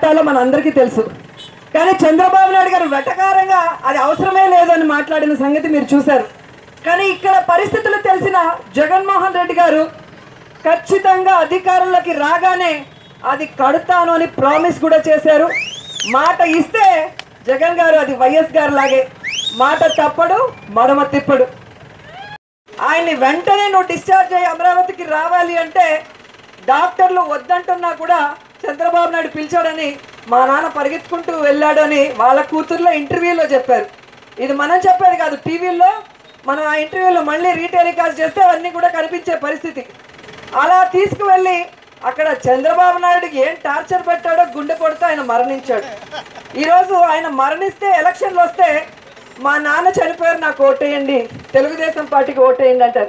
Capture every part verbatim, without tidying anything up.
కొట్టాలో మన అందరికీ తెలుసు. కానీ చంద్రబాబు నాయుడు గారు వెటకారంగా అది అవసరమే లేదని మాట్లాడిన సంగతి మీరు చూశారు. కానీ ఇక్కడ పరిస్థితులు తెలిసిన జగన్మోహన్ రెడ్డి గారు ఖచ్చితంగా అధికారంలోకి రాగానే అది కడతాను అని ప్రామిస్ కూడా చేశారు. మాట ఇస్తే జగన్ గారు అది వైఎస్ గారు లాగే మాట తప్పడు, మడమ తిప్పడు. ఆయన్ని వెంటనే నువ్వు డిశ్చార్జ్ అయ్యి అమరావతికి రావాలి అంటే డాక్టర్లు వద్దంటున్నా కూడా చంద్రబాబు నాయుడు పిలిచాడని మా నాన్న పరిగెత్తుకుంటూ వెళ్ళాడని వాళ్ళ కూతుర్లో ఇంటర్వ్యూలో చెప్పారు. ఇది మనం చెప్పేది కాదు, టీవీల్లో మనం ఆ ఇంటర్వ్యూలో మళ్ళీ రీటెలికాస్ట్ చేస్తే అవన్నీ కూడా కనిపించే పరిస్థితి. అలా తీసుకువెళ్ళి అక్కడ చంద్రబాబు నాయుడుకి ఏం టార్చర్ పెట్టాడో గుండె కొడితే ఆయన మరణించాడు. ఈరోజు ఆయన మరణిస్తే ఎలక్షన్లు వస్తే మా నాన్న చనిపోయారు నాకు ఓటేయండి, తెలుగుదేశం పార్టీకి ఓటేయండి అంటారు.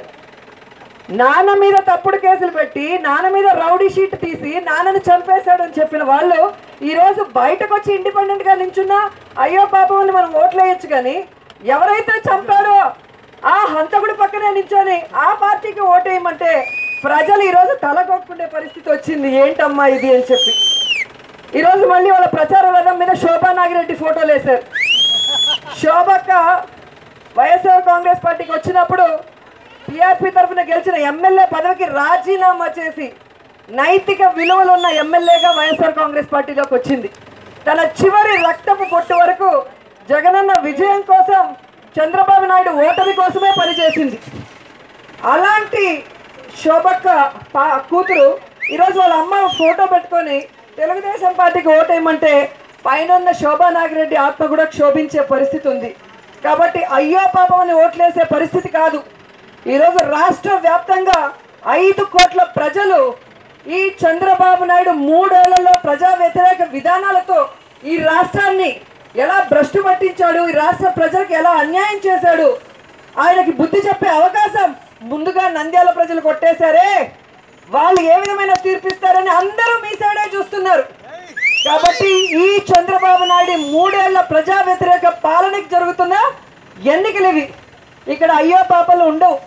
నాన్న మీద తప్పుడు కేసులు పెట్టి నాన్న మీద రౌడీ షీట్ తీసి నాన్నని చంపేశాడు అని చెప్పిన వాళ్ళు ఈరోజు బయటకు వచ్చి ఇండిపెండెంట్గా నించున్నా అయ్యో పాపం అని మనం ఓట్లు వేయచ్చు. కానీ ఎవరైతే చంపారో ఆ హంతకుడి పక్కనే నించొని ఆ పార్టీకి ఓటేయమంటే ప్రజలు ఈరోజు తలకొక్కునే పరిస్థితి వచ్చింది. ఏంటమ్మా ఇది అని చెప్పి ఈరోజు మళ్ళీ వాళ్ళ ప్రచార రథం మీద శోభా నాగిరెడ్డి ఫోటోలు వేశారు. శోభక్క వైఎస్ఆర్ కాంగ్రెస్ పార్టీకి వచ్చినప్పుడు టీఆర్పీ తరఫున గెలిచిన ఎమ్మెల్యే పదవికి రాజీనామా చేసి నైతిక విలువలు ఉన్న ఎమ్మెల్యేగా వైఎస్ఆర్ కాంగ్రెస్ పార్టీలోకి వచ్చింది. తన చివరి రక్తపు పొట్టు వరకు జగనన్న విజయం కోసం, చంద్రబాబు నాయుడు ఓటమి కోసమే పనిచేసింది. అలాంటి శోభక్క పా కూతురు ఈరోజు వాళ్ళ అమ్మ ఫోటో పెట్టుకొని తెలుగుదేశం పార్టీకి ఓటేయమంటే పైన ఉన్న శోభా నాగిరెడ్డి ఆత్మ కూడా క్షోభించే పరిస్థితి ఉంది. కాబట్టి అయ్యో పాపం అని ఓట్లేసే పరిస్థితి కాదు. ఈరోజు రాష్ట్ర వ్యాప్తంగా ఐదు కోట్ల ప్రజలు ఈ చంద్రబాబు నాయుడు మూడేళ్లలో ప్రజా వ్యతిరేక విధానాలతో ఈ రాష్ట్రాన్ని ఎలా భ్రష్టు పట్టించాడు, ఈ రాష్ట్ర ప్రజలకు ఎలా అన్యాయం చేశాడు, ఆయనకి బుద్ధి చెప్పే అవకాశం ముందుగా నంద్యాల ప్రజలు కొట్టేశారే, వాళ్ళు ఏ విధమైన తీర్పిస్తారని అందరూ మీ సైడే చూస్తున్నారు. కాబట్టి ఈ చంద్రబాబు నాయుడు మూడేళ్ల ప్రజా వ్యతిరేక పాలనకి జరుగుతున్న ఎన్నికలు ఇవి. ఇక్కడ అయ్యో పాపలు ఉండవు.